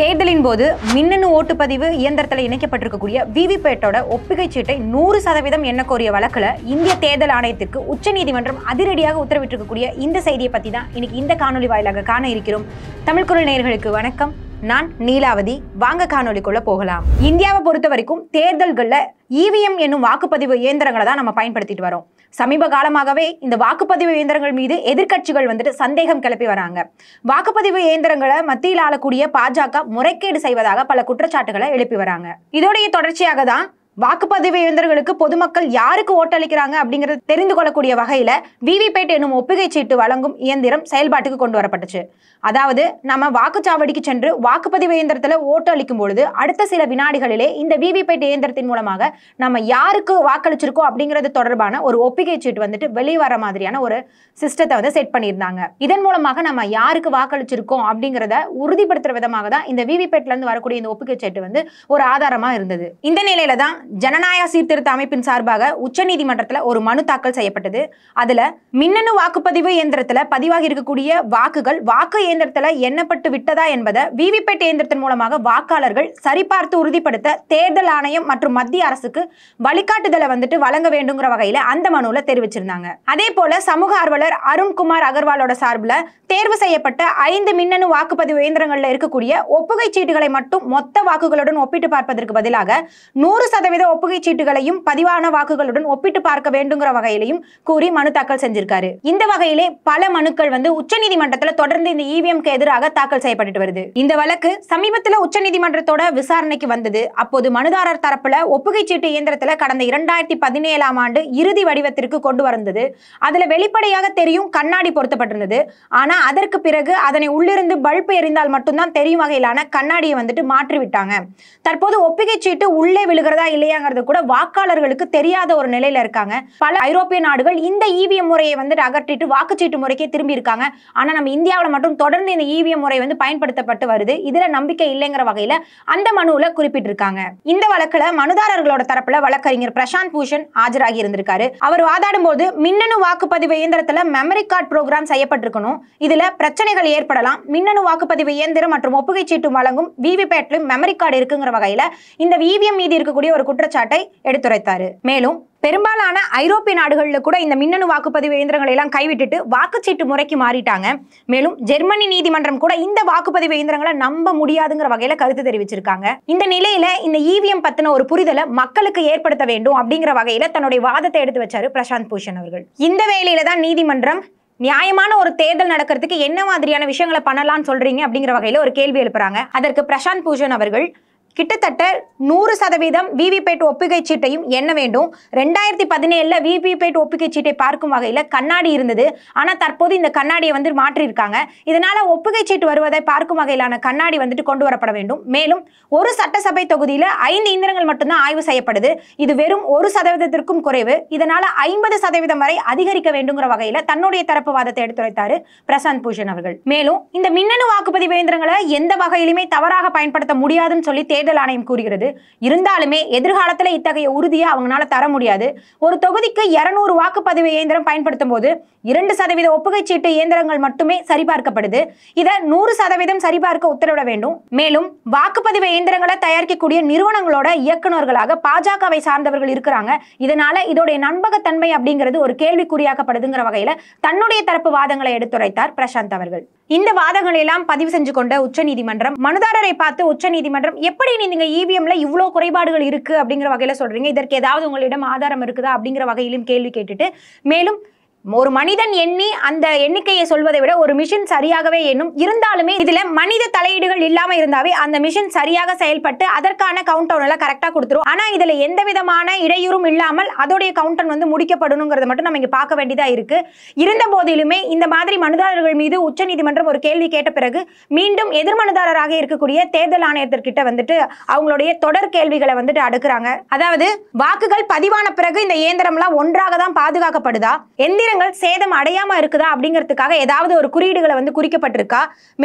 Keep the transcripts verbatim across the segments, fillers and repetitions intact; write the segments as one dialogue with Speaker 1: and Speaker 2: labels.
Speaker 1: தேர்தலின் போது மின்னணு ஓட்டுப்பதிவு இயந்திரத்தில் இணைக்கப்பட்டிருக்கக்கூடிய விவிபேட்டோட ஒப்புகை சீட்டை நூறு சதவீதம் எண்ண கோரிய வழக்குல இந்திய தேர்தல் ஆணையத்திற்கு உச்சநீதிமன்றம் அதிரடியாக உத்தரவிட்டிருக்கக்கூடிய இந்த செய்தியை பத்தி தான் இன்னைக்கு இந்த காணொலி வாயிலாக காண இருக்கிறோம். தமிழ் குரல் நேயர்களுக்கு வணக்கம். நான் நீலாவதி. வாங்க காணொலிக்குள்ள போகலாம். இந்தியாவை பொறுத்த வரைக்கும் தேர்தல்கள்ல இவிஎம் என்னும் வாக்குப்பதிவு இயந்திரங்களை தான் நம்ம பயன்படுத்திட்டு வரோம். சமீப காலமாகவே இந்த வாக்குப்பதிவு இயந்திரங்கள் மீது எதிர்க்கட்சிகள் வந்துட்டு சந்தேகம் கிளப்பி வராங்க. வாக்குப்பதிவு இயந்திரங்களை மத்தியில் ஆளக்கூடிய பாஜக முறைகேடு செய்வதாக பல குற்றச்சாட்டுகளை எழுப்பி வராங்க. இதோடைய தொடர்ச்சியாக தான் வாக்குப்பதிவு இயந்திரங்களுக்கு பொதுமக்கள் யாருக்கு ஓட்டளிக்கிறாங்க அப்படிங்கறது தெரிந்து கொள்ளக்கூடிய வகையில விவிபேட் எனும் ஒப்புகை சீட்டு வழங்கும் இயந்திரம் செயல்பாட்டுக்கு கொண்டு வரப்பட்டுச்சு. அதாவது நம்ம வாக்குச்சாவடிக்கு சென்று வாக்குப்பதிவு இயந்திரத்துல ஓட்டு அளிக்கும் பொழுது அடுத்த சில வினாடிகளிலே இந்த விவிபேட் இயந்திரத்தின் மூலமாக நம்ம யாருக்கு வாக்களிச்சிருக்கோம் அப்படிங்கிறது தொடர்பான ஒரு ஒப்புகை சீட்டு வந்துட்டு வெளியே வர மாதிரியான ஒரு சிஸ்டத்தை வந்து செட் பண்ணியிருந்தாங்க. இதன் மூலமாக நம்ம யாருக்கு வாக்களிச்சிருக்கோம் அப்படிங்கிறத உறுதிப்படுத்துற விதமாக தான் இந்த விவிபேட்ல இருந்து வரக்கூடிய இந்த ஒப்புகை சீட்டு வந்து ஒரு ஆதாரமா இருந்தது. இந்த நிலையில தான் ஜனநாயக சீர்திருத்த அமைப்பின் சார்பாக உச்சநீதிமன்றத்துல ஒரு மனு தாக்கல் செய்யப்பட்டது. அதுல மின்னணு வாக்குப்பதிவு இயந்திரத்துல பதிவாகி இருக்கக்கூடிய வாக்குகள் வாக்கு இயந்திரத்துல எண்ணப்பட்டு விட்டதா என்பதை விவிபேட் இயந்திரத்தின் மூலமாக வாக்காளர்கள் சரிபார்த்து உறுதிப்படுத்த தேர்தல் ஆணையம் மற்றும் மத்திய அரசுக்கு வழிகாட்டுதலை வந்துட்டு வழங்க வேண்டுங்கிற வகையில அந்த மனுல தெரிவிச்சிருந்தாங்க. அதே போல சமூக ஆர்வலர் அருண்குமார் அகர்வாலோட சார்பில் தேர்வு செய்யப்பட்ட ஐந்து மின்னணு வாக்குப்பதிவு இயந்திரங்கள்ல இருக்கக்கூடிய ஒப்புகை சீட்டுகளை மட்டும் மொத்த வாக்குகளுடன் ஒப்பிட்டு பார்ப்பதற்கு பதிலாக நூறு சதவீத ஒப்புகை சீட்டுகளையும் பதிவான வாக்குகளுடன் ஒப்பிட்டு பார்க்க வேண்டுங்கிற வகையிலையும் கூறி மனு தாக்கல் செஞ்சிருக்காரு. இந்த வகையிலே பல மனுக்கள் வந்து உச்சநீதிமன்றத்தில் தொடர்ந்து இந்த இவிஎம்க்கு எதிராக தாக்கல் செய்யப்பட்டு வருது. இந்த வழக்கு சமீபத்தில் உச்சநீதிமன்றத்தோட விசாரணைக்கு வந்தது. அப்போது மனுதாரர் தரப்புல ஒப்புகை சீட்டு இயந்திரத்துல கடந்த இரண்டாயிரத்தி பதினேழாம் ஆண்டு இறுதி வடிவத்திற்கு கொண்டு வந்தது. அதுல வெளிப்படையாக தெரியும் கண்ணாடி பொருத்தப்பட்டிருந்தது. ஆனா அதற்கு பிறகு அதனை உள்ளிருந்து பல்ப் எரிந்தால் மட்டும்தான் தெரியும் வகையிலான கண்ணாடியை வந்துட்டு மாற்றி விட்டாங்க. தற்போது ஒப்புகை சீட்டு உள்ளே விழுகிறதா இல்லையாங்கிறது கூட வாக்காளர்களுக்கு தெரியாத ஒரு நிலையில இருக்காங்க. பல ஐரோப்பிய நாடுகள் இந்த இவிஎம் முறையை வந்துட்டு அகற்றிட்டு வாக்குச்சீட்டு முறைக்கே திரும்பி இருக்காங்க. ஆனா நம்ம இந்தியாவில் மட்டும் தொடர்ந்து இந்த இவிஎம் முறை வந்து பயன்படுத்தப்பட்டு வருது. இதுல நம்பிக்கை இல்லைங்கிற வகையில அந்த மனுவுல குறிப்பிட்டிருக்காங்க. இந்த வழக்குல மனுதாரர்களோட தரப்புல வழக்கறிஞர் பிரசாந்த் பூஷன் ஆஜராகி இருந்திருக்காரு. அவர் வாதாடும் போது மின்னணு வாக்குப்பதிவு இயந்திரத்துல மெமரி கார்டு ப்ரோக்ராம் செய்யப்பட்டிருக்கணும். இதுல பிரச்சனைகள் ஏற்படலாம். மின்னணு வாக்குப்பதிவு இயந்திரம் மற்றும் ஒப்புகை சீட்டு வழங்கும் விவிபேட்ல மெமரி கார்டு இருக்குங்கிற வகையில இந்த இவிஎம் மீது இருக்கக்கூடிய ஒரு குற்றச்சாட்டை எடுத்துரைத்தாரு. மேலும் பெரும்பாலான ஐரோப்பிய நாடுகளில் கூட இந்த மின்னணு வாக்குப்பதிவு இயந்திரங்களை எல்லாம் கைவிட்டுட்டு வாக்குச்சீட்டு முறைக்கு மாறிட்டாங்க. மேலும் ஜெர்மனி நீதிமன்றம் கூட இந்த வாக்குப்பதிவு இயந்திரங்களை நம்ப முடியாதுங்கிற வகையில கருத்து தெரிவிச்சிருக்காங்க. இந்த நிலையில இந்த இவிஎம் பத்தின ஒரு புரிதலை மக்களுக்கு ஏற்படுத்த வேண்டும் அப்படிங்கிற வகையில தன்னுடைய வாதத்தை எடுத்து வச்சாரு பிரசாந்த் பூஷன் அவர்கள். இந்த வேளையில தான் நீதிமன்றம் நியாயமான ஒரு தேர்தல் நடக்கிறதுக்கு என்ன மாதிரியான விஷயங்களை பண்ணலாம்னு சொல்றீங்க அப்படிங்கிற வகையில ஒரு கேள்வி எழுப்புறாங்க. அதற்கு பிரசாந்த் பூஷன் அவர்கள் கிட்டத்தட்ட நூறு சதவீதம் விவிபேட் ஒப்புகை சீட்டையும் எண்ண வேண்டும். ரெண்டாயிரத்தி பதினேழுல விவிபேட் ஒப்புகை சீட்டை பார்க்கும் வகையில கண்ணாடி இருந்தது. ஆனா தற்போது இந்த கண்ணாடியை வந்து மாற்றிருக்காங்க. இதனால ஒப்புகை சீட்டு வருவதை பார்க்கும் வகையிலான கண்ணாடி வந்துட்டு கொண்டு வரப்பட வேண்டும். மேலும் ஒரு சட்டசபை தொகுதியில ஐந்து இயந்திரங்கள் மட்டும்தான் ஆய்வு செய்யப்படுது. இது வெறும் ஒரு சதவீதத்திற்கும் குறைவு. இதனால ஐம்பது சதவீதம் வரை அதிகரிக்க வேண்டுங்கிற வகையில தன்னுடைய தரப்பு வாதத்தை எடுத்துரைத்தாரு பிரசாந்த் பூஷன் அவர்கள். மேலும் இந்த மின்னணு வாக்குப்பதிவு இயந்திரங்களை எந்த வகையிலுமே தவறாக பயன்படுத்த முடியாதுன்னு சொல்லி தேர்தல் ஆணையம் கூறுகிறது. இருந்தாலுமே எதிர்காலத்தில் இத்தகைய உறுதியை அவங்களால தர முடியாது. ஒரு தொகுதிக்கு இருநூறு வாக்குப்பதிவு இயந்திரம் பயன்படுத்தும் போது இரண்டு சதவீத ஒப்புகை சீட்டு இயந்திரங்கள் மட்டுமே சரிபார்க்கப்படுது. இதை நூறு சதவீதம் சரிபார்க்க உத்தரவிட வேண்டும். மேலும் வாக்குப்பதிவு இயந்திரங்களை தயாரிக்கக்கூடிய நிறுவனங்களோட இயக்குநர்களாக பாஜகவை சார்ந்தவர்கள் இருக்கிறாங்க. இதனால இதோடைய நம்பகத்தன்மை அப்படிங்கிறது ஒரு கேள்விக்குறியாக்கப்படுதுங்கிற வகையில தன்னுடைய தரப்பு வாதங்களை எடுத்துரைத்தார் பிரசாந்த் அவர்கள். இந்த வாதங்களை எல்லாம் பதிவு செஞ்சு கொண்ட உச்சநீதிமன்றம் மனுதாரரை பார்த்து உச்சநீதிமன்றம் எப்படி நீங்க இவிஎம்ல இவ்வளவு குறைபாடுகள் இருக்கு அப்படிங்கிற வகையில சொல்றீங்க, இதற்கு ஏதாவது உங்களிடம் ஆதாரம் இருக்குதா அப்படிங்கிற வகையிலும் கேள்வி கேட்டுட்டு மேலும் ஒரு மனிதன் எண்ணி அந்த எண்ணிக்கையை சொல்வதை விட ஒரு மிஷின் சரியாகவே எண்ணும். இருந்தாலுமே இதுல மனித தலையீடுகள் இல்லாம இருந்தாவே அந்த மிஷின் சரியாக செயல்பட்டு அதற்கான கவுண்டவுன் எல்லாம் கரெக்டா கொடுத்துரும். ஆனா இதுல எந்த விதமான இடையூறும் இல்லாமல் அதோடைய கவுண்டவுன் வந்து முடிக்கப்படணுங்கிறத மட்டும் நம்ம இங்க பார்க்க வேண்டியதா இருக்கு. இருந்த போதிலுமே இந்த மாதிரி மனுதாரர்கள் மீது உச்சநீதிமன்றம் ஒரு கேள்வி கேட்ட பிறகு மீண்டும் எதிர் மனுதாரராக இருக்கக்கூடிய தேர்தல் ஆணையத்திற்கிட்ட வந்துட்டு அவங்களுடைய தொடர் கேள்விகளை வந்துட்டு அடுக்குறாங்க. அதாவது வாக்குகள் பதிவான பிறகு இந்த இயந்திரம் எல்லாம் ஒன்றாக தான் பாதுகாக்கப்படுதா, எந்திர சேதம் அடையாம இருக்குதா அப்படிங்கிறதுக்காக ஏதாவது ஒரு குறியீடுகளை வந்து குறிக்கப்பட்டிருக்கா, மேலும்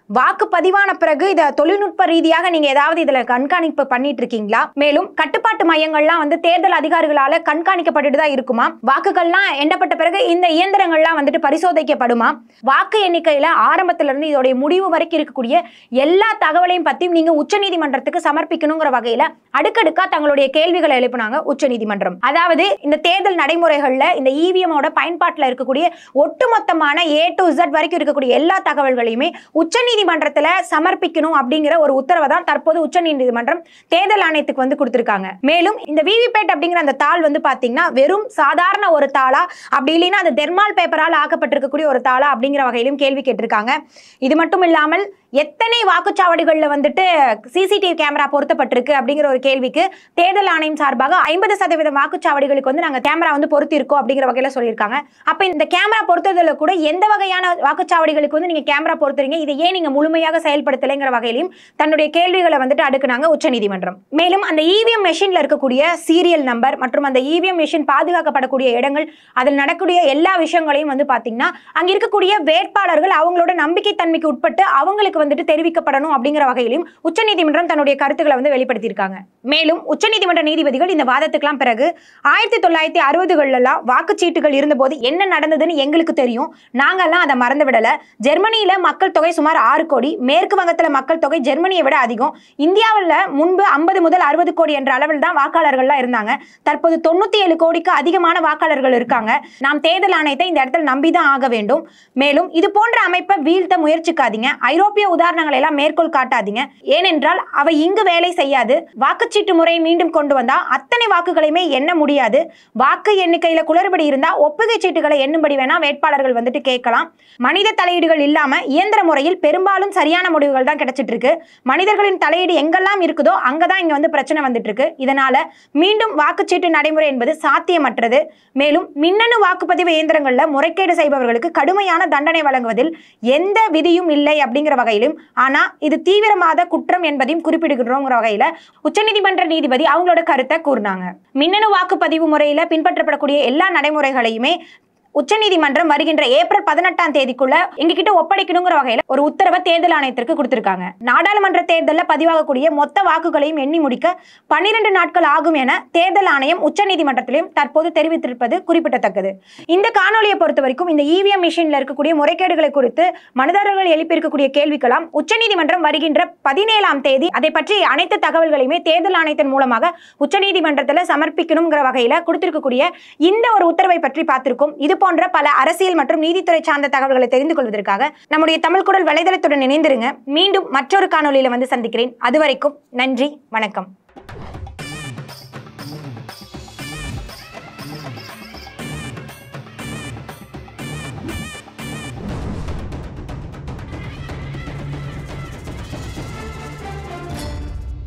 Speaker 1: வாக்கு பதிவான பிறகு இதை தொழில்நுட்ப ரீதியாக நீங்க ஏதாவது இதுல கண்காணிப்பு பண்ணிட்டு இருக்கீங்களா? மேலும் கட்டுப்பாட்டு மையங்கள்லாம் வந்து தேர்தல் அதிகாரிகளால கண்காணிக்கப்பட்டு தான் இருக்குமா? வாக்குகள்லாம் எண்ணப்பட்ட பிறகு இந்த இயந்திரங்கள்லாம் வந்துட்டு பரிசோதிக்கப்படுமா? வாக்கு எண்ணிக்கையில ஆரம்பத்துல இருந்து இதோடைய முடிவு வரைக்கும் இருக்கக்கூடிய எல்லா தகவலையும் பத்தியும் நீங்க உச்சநீதிமன்றத்துக்கு சமர்ப்பிக்கணுங்கிற வகையில அடுக்கடுக்கா தங்களுடைய கேள்விகளை எழுப்பினாங்க உச்சநீதிமன்றம். அதாவது இந்த தேர்தல் நடைமுறைகள்ல இந்த இவிஎமோட பயன்பாட்டில் இருக்கக்கூடிய ஒட்டுமொத்தமான ஏ டு இசட் வரைக்கும் இருக்கக்கூடிய எல்லா தகவல்களையுமே உச்சநீதிமன்றத்துல சமர்ப்பிக்கணும் அப்படிங்கிற ஒரு உத்தரவை தான் தற்போது உச்சநீதிமன்றம் தேர்தல் ஆணையத்துக்கு வந்து கொடுத்திருக்காங்க. மேலும் இந்த விவிபேட் அப்படிங்கிற அந்த தாள் வந்து பாத்தீங்கன்னா வெறும் சாதாரண ஒரு தாளா, அப்படி இல்லைன்னா அது தெர்மால் பேப்பரால் ஆக்கப்பட்டிருக்கக்கூடிய ஒரு தாளா அப்படிங்கிற வகையிலும் கேள்வி கேட்டிருக்காங்க. இது மட்டும் இல்லாமல் எத்தனை வாக்குச்சாவடிகளில் வந்துட்டு சிசிடிவி கேமரா பொருத்தப்பட்டிருக்கு அப்படிங்கிற ஒரு கேள்விக்கு தேர்தல் ஆணையம் சார்பாக ஐம்பது சதவீதம் வாக்குச்சாவடிகளுக்கு வந்து நாங்கள் கேமரா வந்து பொருத்தி இருக்கோம் அப்படிங்கிற வகையில சொல்லியிருக்காங்க. அப்ப இந்த கேமரா பொருத்துதல கூட எந்த வகையான வாக்குச்சாவடிகளுக்கு வந்து நீங்க கேமரா பொருத்துறீங்க, இதை ஏன் நீங்க முழுமையாக செயல்படுத்தலைங்கிற வகையிலும் தன்னுடைய கேள்விகளை வந்துட்டு அடுக்குனாங்க உச்சநீதிமன்றம். மேலும் அந்த இவிஎம் மெஷின்ல இருக்கக்கூடிய சீரியல் நம்பர் மற்றும் அந்த இவிஎம் மெஷின் பாதுகாக்கப்படக்கூடிய இடங்கள், அதில் நடக்கக்கூடிய எல்லா விஷயங்களையும் வந்து பாத்தீங்கன்னா அங்க இருக்கக்கூடிய வேட்பாளர்கள் அவங்களோட நம்பிக்கை தன்மைக்கு உட்பட்டு அவங்களுக்கு வந்துட்டு தெரிவிக்கப்படணும் அப்படிங்கிற வகையிலும் உச்சநீதிமன்றம் தன்னுடைய கருத்துக்களை வந்து வெளிப்படுத்தியிருக்காங்க. மேலும் உச்சநீதிமன்ற நீதிபதிகள் இந்த வாதத்துக்கெல்லாம் பிறகு ஆயிரத்தி தொள்ளாயிரத்தி அறுபதுகள்லாம் வாக்குச்சீட்டுகள் இருந்தபோது என்ன நடந்ததுன்னு எங்களுக்கு தெரியும், நாங்கெல்லாம் அதை மறந்து விடல. ஜெர்மனியில மக்கள் தொகை சுமார் ஆறு கோடி, மேற்கு வங்கத்துல மக்கள் தொகை ஜெர்மனியை விட அதிகம். இந்தியாவில் முன்பு ஐம்பது முதல் அறுபது கோடி என்ற அளவில் தான் வாக்காளர்கள்லாம் இருந்தாங்க. தற்போது தொண்ணூத்தி ஏழு கோடிக்கு அதிகமான வாக்காளர்கள் இருக்காங்க. நாம் தேர்தல் ஆணையத்தை இந்த இடத்துல நம்பிதான் ஆக வேண்டும். மேலும் இது போன்ற அமைப்பை வீழ்த்த முயற்சிக்காதீங்க, ஐரோப்பிய உதாரணங்களை எல்லாம் மேற்கோள் காட்டாதீங்க, ஏனென்றால் அவை இங்கு வேலை செய்யாது. வாக்குச்சீட்டு முறை மீண்டும் கொண்டு வந்தா அத்தனை வாக்குகளையுமே எண்ண முடியாது. வாக்கு எண்ணிக்கையில குளறுபடி இருந்தா ஒப்புகை சீட்டுகளை எண்ணும்படி வேணா வேட்பாளர்கள் வந்துட்டு கேட்கலாம். மனித தலையீடுகள் இல்லாம இயந்திர முறையில் பெரும்பாலும் சரியான முடிவுகள் தான் கிடைச்சிட்டு இருக்கு. மனிதர்களின் தலையீடு எங்கெல்லாம் இருக்குதோ அங்கதான் இங்க வந்து பிரச்சனை வந்துட்டு இருக்கு. இதனால மீண்டும் வாக்குச்சீட்டு நடைமுறை என்பது சாத்தியமற்றது. மேலும் மின்னணு வாக்குப்பதிவு இயந்திரங்கள்ல முறைகேடு செய்பவர்களுக்கு கடுமையான தண்டனை வழங்குவதில் எந்த விதியும் இல்லை அப்படிங்கிற வகையிலும், ஆனா இது தீவிரவாத குற்றம் என்பதையும் குறிப்பிடுகிறோங்கிற வகையில உச்சநீதிமன்ற நீதிபதி அவங்களோட கருத்தை கூறினாங்க. மின்னணு வாக்குப்பதிவு முறையில பின்பற்றப்படக்கூடிய எல்லா நடைமுறைகளையுமே உச்சநீதிமன்றம் வருகின்ற ஏப்ரல் பதினெட்டாம் தேதிக்குள்ள எங்ககிட்ட ஒப்படைக்கணுங்கிற வகையில ஒரு உத்தரவை தேர்தல் ஆணையத்திற்கு கொடுத்திருக்காங்க. நாடாளுமன்ற தேர்தலில் பதிவாகக்கூடிய மொத்த வாக்குகளையும் எண்ணி முடிக்க பன்னிரண்டு நாட்கள் ஆகும் என தேர்தல் ஆணையம் உச்சநீதிமன்றத்திலும் தற்போது தெரிவித்திருப்பது குறிப்பிடத்தக்கது. இந்த காணொலியை பொறுத்த வரைக்கும் இந்த இவிஎம் மிஷின்ல இருக்கக்கூடிய முறைகேடுகளை குறித்து மனிதர்கள் எழுப்பியிருக்கக்கூடிய கேள்விக்கெல்லாம் உச்சநீதிமன்றம் வருகின்ற பதினேழாம் தேதி அதை பற்றி அனைத்து தகவல்களையுமே தேர்தல் ஆணையத்தின் மூலமாக உச்சநீதிமன்றத்தில் சமர்ப்பிக்கணுங்கிற வகையில கொடுத்திருக்கக்கூடிய இந்த ஒரு உத்தரவை பற்றி பார்த்திருக்கோம். இது போன்ற பல அரசியல் மற்றும் நீதித்துறை சார்ந்த தகவல்களை தெரிந்து கொள்வதற்காக நம்முடைய தமிழ் குரல் வலைதளத்துடன் இணைந்திருங்க. மீண்டும் மற்றொரு காணொலியில வந்து சந்திக்கிறேன். அதுவரைக்கும் நன்றி, வணக்கம்.